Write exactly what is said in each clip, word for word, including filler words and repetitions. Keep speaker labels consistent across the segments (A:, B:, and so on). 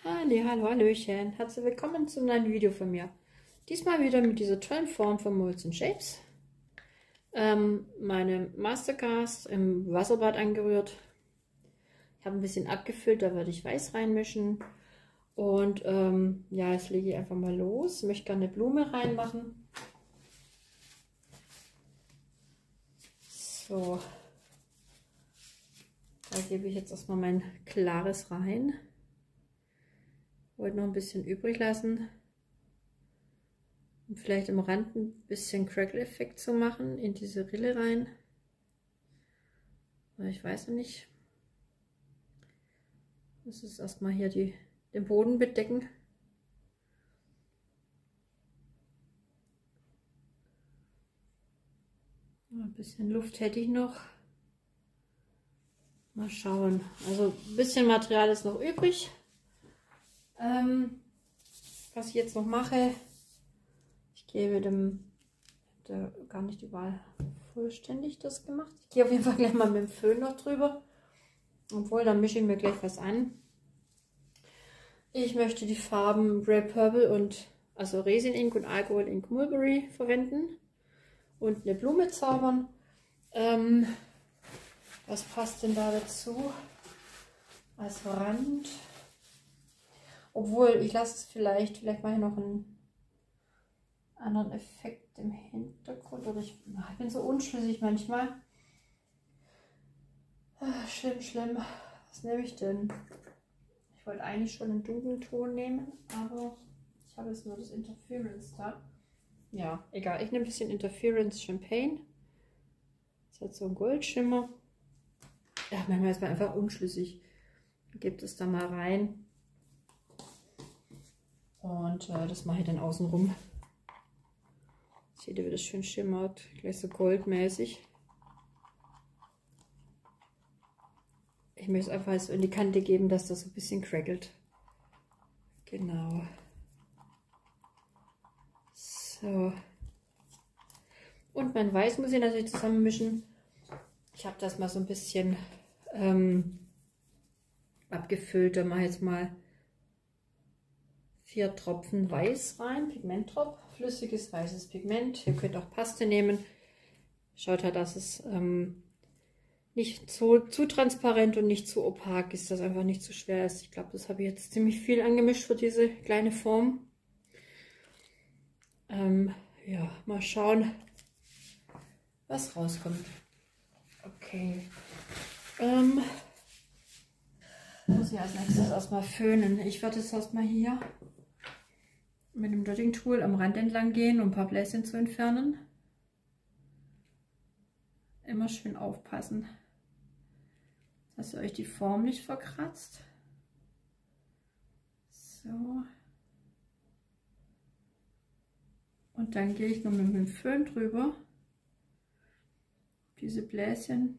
A: Halli, hallo, hallöchen. Herzlich willkommen zu einem neuen Video von mir. Diesmal wieder mit dieser tollen Form von Molds and Shapes. Ähm, meine Mastercast im Wasserbad angerührt. Ich habe ein bisschen abgefüllt, da werde ich Weiß reinmischen. Und ähm, ja, jetzt lege ich einfach mal los. Ich möchte gerne eine Blume reinmachen. So. Da gebe ich jetzt erstmal mein Klares rein. Wollte noch ein bisschen übrig lassen, um vielleicht am Rand ein bisschen Crackle-Effekt zu machen in diese Rille rein. Ich weiß noch nicht. Das ist erstmal hier die, den Boden bedecken. Ein bisschen Luft hätte ich noch. Mal schauen. Also ein bisschen Material ist noch übrig. Ähm, was ich jetzt noch mache, ich gebe dem, ich habe da gar nicht überall vollständig das gemacht. Ich gehe auf jeden Fall gleich mal mit dem Föhn noch drüber. Obwohl, dann mische ich mir gleich was an. Ich möchte die Farben Grey Purple und also Resin Ink und Alcohol Ink Mulberry verwenden und eine Blume zaubern. Ähm, was passt denn da dazu als Rand? Obwohl, ich lasse es vielleicht, vielleicht mache ich noch einen anderen Effekt im Hintergrund. Oder ich, ich bin so unschlüssig manchmal. Ach, schlimm, schlimm. Was nehme ich denn? Ich wollte eigentlich schon einen dunklen Ton nehmen, aber ich habe jetzt nur das Interference da. Ja, egal. Ich nehme ein bisschen Interference Champagne. Das hat so einen Goldschimmer. Ja, manchmal ist man einfach unschlüssig. Gebt es da mal rein. Und äh, das mache ich dann außen rum. Seht ihr, wie das schön schimmert. Gleich so goldmäßig. Ich möchte es einfach so in die Kante geben, dass das so ein bisschen crackelt. Genau. So. Und mein Weiß muss ich natürlich zusammenmischen. Ich habe das mal so ein bisschen ähm, abgefüllt. Da mache ich jetzt mal vier Tropfen Weiß rein, Pigmenttropf, flüssiges weißes Pigment. Ihr könnt auch Paste nehmen. Schaut halt, dass es ähm, nicht zu, zu transparent und nicht zu opak ist, dass einfach nicht zu schwer ist. Ich glaube, das habe ich jetzt ziemlich viel angemischt für diese kleine Form. Ähm, ja, mal schauen, was rauskommt. Okay. Ähm, muss ich als nächstes erstmal föhnen. Ich werde jetzt erstmal hier mit dem Dotting Tool am Rand entlang gehen, um ein paar Bläschen zu entfernen. Immer schön aufpassen, dass ihr euch die Form nicht verkratzt. So. Und dann gehe ich noch mit dem Föhn drüber. Diese Bläschen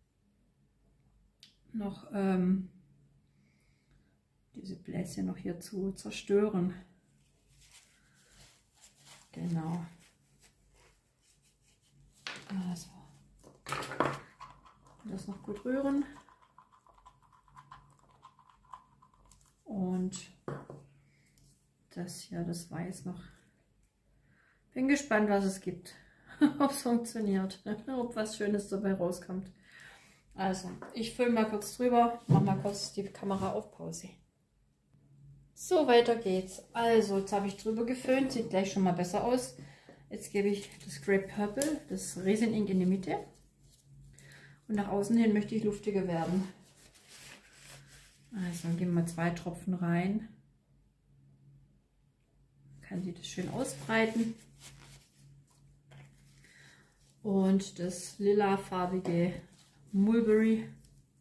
A: noch, ähm, diese Bläschen noch hier zu zerstören. Genau. Also, das noch gut rühren. Und das hier, das Weiß noch. Bin gespannt, was es gibt. Ob es funktioniert. Ob was Schönes dabei rauskommt. Also, ich fülle mal kurz drüber. Mach mal kurz die Kamera auf Pause. So, weiter geht's. Also, jetzt habe ich drüber geföhnt. Sieht gleich schon mal besser aus. Jetzt gebe ich das Grey Purple, das Resin Ink in die Mitte. Und nach außen hin möchte ich luftiger werden. Also, dann geben wir zwei Tropfen rein. Kann sie das schön ausbreiten. Und das lilafarbige Mulberry.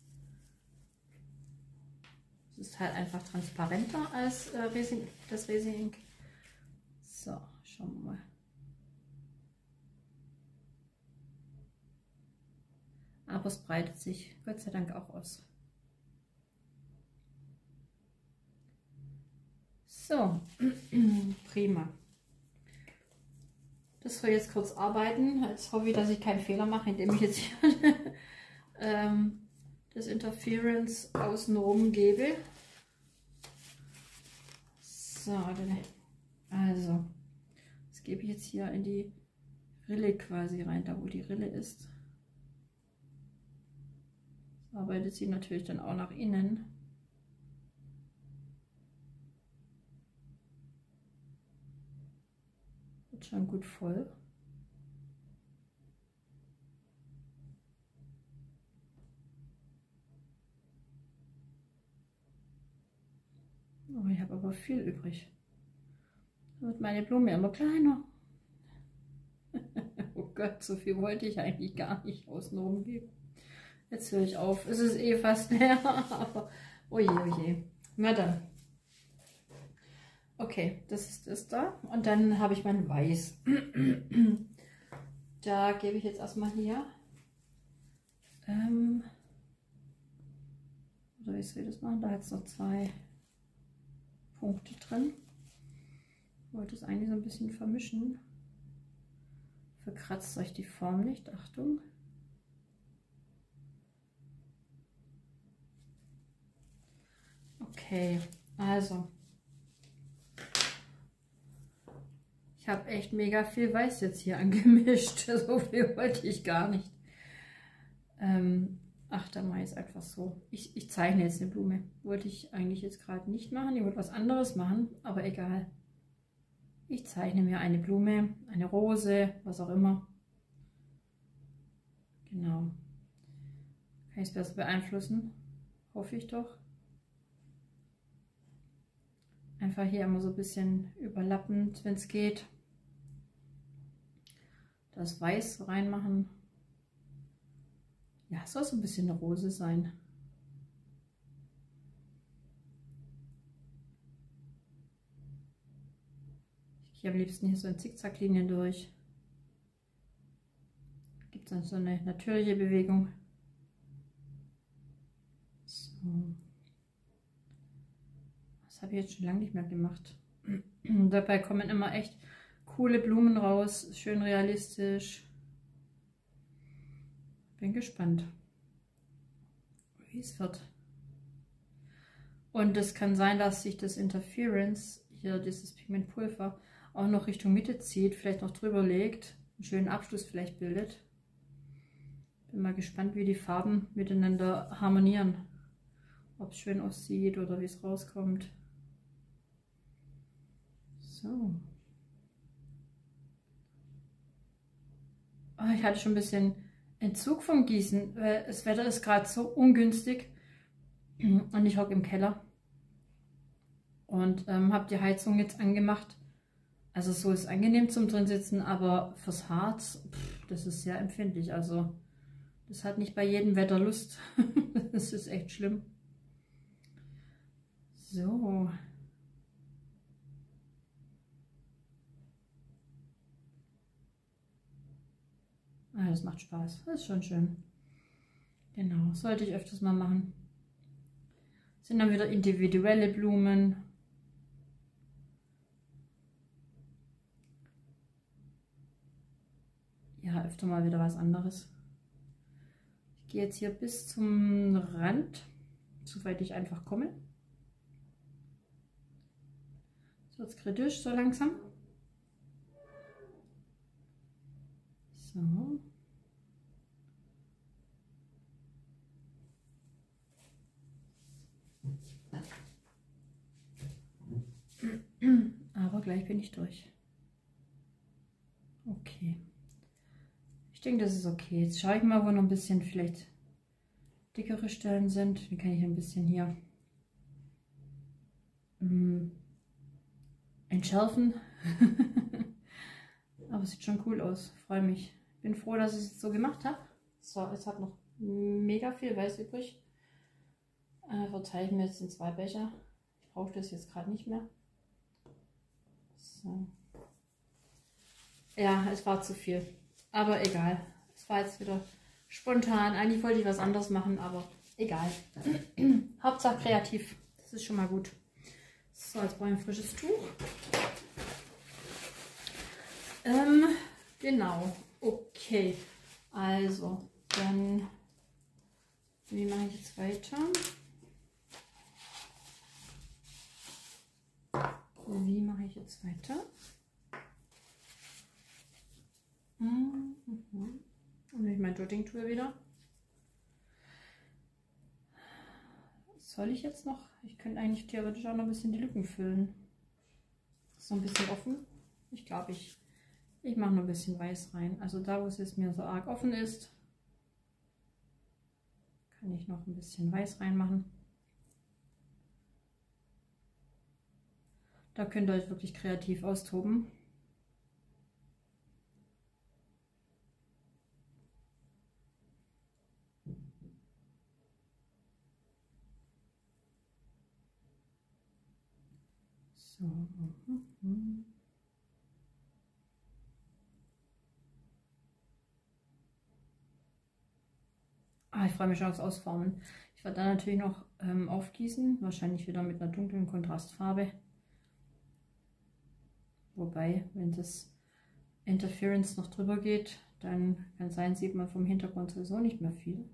A: Das ist halt einfach transparenter als äh, Resin, das Resin Ink. So, schauen wir mal. Aber es breitet sich Gott sei Dank auch aus. So, prima. Das soll jetzt kurz arbeiten. Jetzt hoffe ich, dass ich keinen Fehler mache, indem ich jetzt hier ähm, das Interference außenrum gebe. So, also, das gebe ich jetzt hier in die Rille quasi rein, da wo die Rille ist. Das arbeitet sie natürlich dann auch nach innen. Wird schon gut voll. Oh, ich habe aber viel übrig. Dann wird meine Blume immer kleiner. Oh Gott, so viel wollte ich eigentlich gar nicht außenrum geben. Jetzt höre ich auf. Es ist eh fast leer, aber oje, oje. Na dann. Okay, das ist das da. Und dann habe ich mein Weiß. Da gebe ich jetzt erstmal hier. Ähm, oder wie soll ich das machen? Da hat es noch zwei Punkte drin. Ich wollte es eigentlich so ein bisschen vermischen. Verkratzt euch die Form nicht, Achtung. Okay, also ich habe echt mega viel Weiß jetzt hier angemischt. So viel wollte ich gar nicht. Ähm, ach, dann mache ich es einfach so. Ich, ich zeichne jetzt eine Blume. Wollte ich eigentlich jetzt gerade nicht machen. Ich wollte was anderes machen, aber egal. Ich zeichne mir eine Blume, eine Rose, was auch immer. Genau. Kann ich es besser beeinflussen? Hoffe ich doch. Einfach hier immer so ein bisschen überlappend, wenn es geht. Das Weiß reinmachen. Ja, es soll so ein bisschen eine Rose sein. Ich gehe am liebsten hier so in Zickzacklinien durch. Gibt es dann so eine natürliche Bewegung. So. Das habe ich jetzt schon lange nicht mehr gemacht. Dabei kommen immer echt coole Blumen raus, schön realistisch. Bin gespannt, wie es wird. Und es kann sein, dass sich das Interference, hier dieses Pigmentpulver, auch noch Richtung Mitte zieht, vielleicht noch drüber legt, einen schönen Abschluss vielleicht bildet. Bin mal gespannt, wie die Farben miteinander harmonieren. Ob es schön aussieht oder wie es rauskommt. So. Oh, ich hatte schon ein bisschen Entzug vom Gießen, weil das Wetter ist gerade so ungünstig und ich hocke im Keller und ähm, habe die Heizung jetzt angemacht. Also so ist angenehm zum drin sitzen, aber fürs Harz, pff, das ist sehr empfindlich. Also das hat nicht bei jedem Wetter Lust. Das ist echt schlimm. So. Ah, das macht Spaß. Das ist schon schön. Genau, sollte ich öfters mal machen. Sind dann wieder individuelle Blumen. Ja, öfter mal wieder was anderes. Ich gehe jetzt hier bis zum Rand, soweit ich einfach komme. Jetzt wird es kritisch, so langsam. So. Aber gleich bin ich durch. Okay. Ich denke, das ist okay. Jetzt schaue ich mal, wo noch ein bisschen vielleicht dickere Stellen sind. Dann kann ich ein bisschen hier ähm, entschärfen. Aber es sieht schon cool aus. Freue mich. Bin froh, dass ich es so gemacht habe. So, es hat noch mega viel Weiß übrig. Äh, verteile ich mir jetzt in zwei Becher. Ich brauche das jetzt gerade nicht mehr. So. Ja, es war zu viel. Aber egal. Es war jetzt wieder spontan. Eigentlich wollte ich was anderes machen, aber egal. Hauptsache kreativ. Das ist schon mal gut. So, jetzt brauche ich ein frisches Tuch. Ähm, genau. Okay. Also, dann, wie mache ich jetzt weiter? jetzt weiter. Mhm. Und nehme ich mein Dotting Tool wieder. Soll ich jetzt noch? Ich könnte eigentlich theoretisch auch noch ein bisschen die Lücken füllen. Ist noch ein bisschen offen. Ich glaube, ich, ich mache noch ein bisschen Weiß rein. Also da, wo es jetzt mir so arg offen ist, kann ich noch ein bisschen Weiß reinmachen. Da könnt ihr euch wirklich kreativ austoben. So. Mhm. Ah, ich freue mich schon aufs Ausformen. Ich werde dann natürlich noch ähm, aufgießen, wahrscheinlich wieder mit einer dunklen Kontrastfarbe. Wobei, wenn das Interference noch drüber geht, dann kann sein, sieht man vom Hintergrund sowieso nicht mehr viel.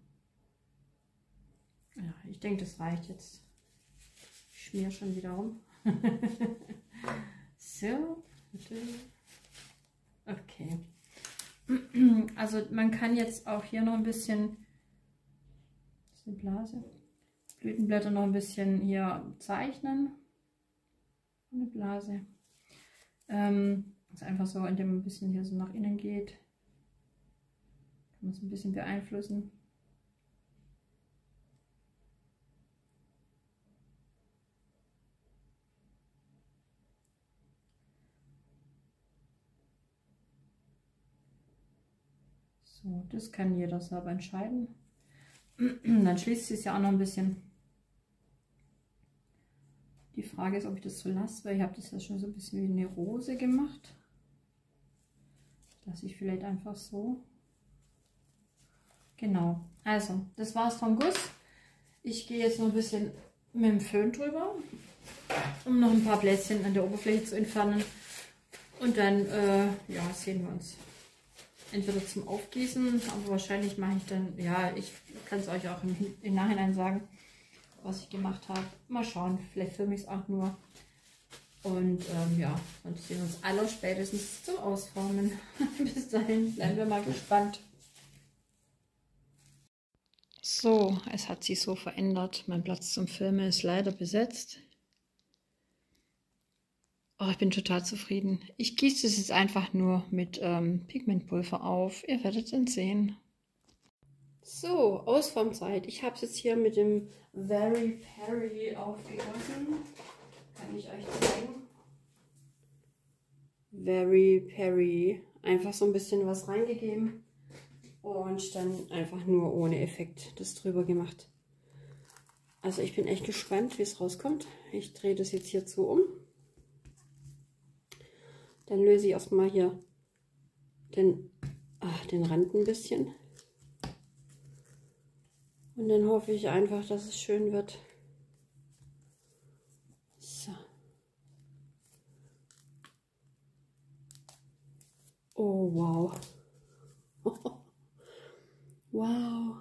A: Ja, ich denke, das reicht jetzt. Ich schmier schon wieder rum. So. Okay. Also man kann jetzt auch hier noch ein bisschen, das ist eine Blase, Blütenblätter noch ein bisschen hier zeichnen. Eine Blase. Ähm, also einfach so, indem man ein bisschen hier so nach innen geht. Kann man es ein bisschen beeinflussen. So, das kann jeder selber entscheiden. Dann schließt sie es ja auch noch ein bisschen. Die Frage ist, ob ich das so lasse, weil ich habe das ja schon so ein bisschen wie eine Rose gemacht. Das lasse ich vielleicht einfach so. Genau, also das war's vom Guss. Ich gehe jetzt noch ein bisschen mit dem Föhn drüber, um noch ein paar Bläschen an der Oberfläche zu entfernen. Und dann äh, ja, sehen wir uns entweder zum Aufgießen, aber wahrscheinlich mache ich dann, ja, ich kann es euch auch im, im Nachhinein sagen, was ich gemacht habe. Mal schauen, vielleicht filme ich es auch nur. Und ähm, ja, sonst sehen wir uns aller spätestens zum Ausformen. Bis dahin, bleiben wir mal gespannt. So, es hat sich so verändert. Mein Platz zum Filmen ist leider besetzt. Oh, ich bin total zufrieden. Ich gieße es jetzt einfach nur mit ähm, Pigmentpulver auf. Ihr werdet es sehen. So, Ausformzeit. Ich habe es jetzt hier mit dem Very Perry aufgegossen. Kann ich euch zeigen. Very Perry. Einfach so ein bisschen was reingegeben. Und dann einfach nur ohne Effekt das drüber gemacht. Also ich bin echt gespannt, wie es rauskommt. Ich drehe das jetzt hierzu um. Dann löse ich erstmal hier den, ach, den Rand ein bisschen. Und dann hoffe ich einfach, dass es schön wird. So. Oh, wow. Wow.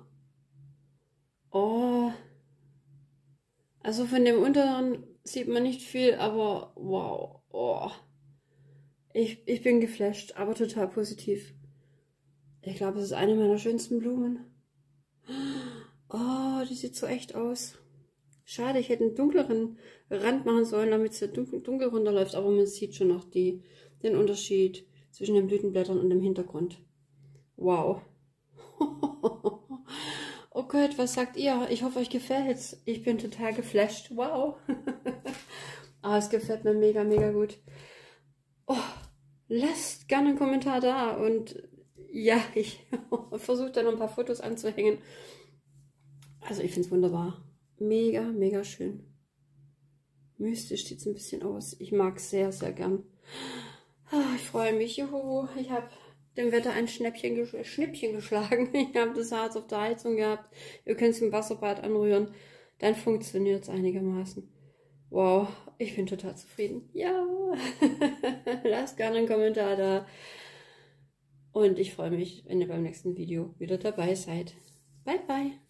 A: Oh. Also von dem unteren sieht man nicht viel, aber wow. Oh. Ich, ich bin geflasht, aber total positiv. Ich glaube, es ist eine meiner schönsten Blumen. Oh, die sieht so echt aus. Schade, ich hätte einen dunkleren Rand machen sollen, damit es ja dunkel, dunkel runterläuft. Aber man sieht schon noch die, den Unterschied zwischen den Blütenblättern und dem Hintergrund. Wow. Oh Gott, was sagt ihr? Ich hoffe, euch gefällt's. Ich bin total geflasht. Wow. Aber es gefällt mir mega, mega gut. Oh, lasst gerne einen Kommentar da. Und ja, ich versuche da noch ein paar Fotos anzuhängen. Also ich finde es wunderbar. Mega, mega schön. Mystisch sieht es ein bisschen aus. Ich mag es sehr, sehr gern. Ich freue mich. Juhu. Ich habe dem Wetter ein Schnäppchen, Schnippchen geschlagen. Ich habe das Harz auf der Heizung gehabt. Ihr könnt es im Wasserbad anrühren. Dann funktioniert es einigermaßen. Wow, ich bin total zufrieden. Ja. Lasst gerne einen Kommentar da. Und ich freue mich, wenn ihr beim nächsten Video wieder dabei seid. Bye, bye.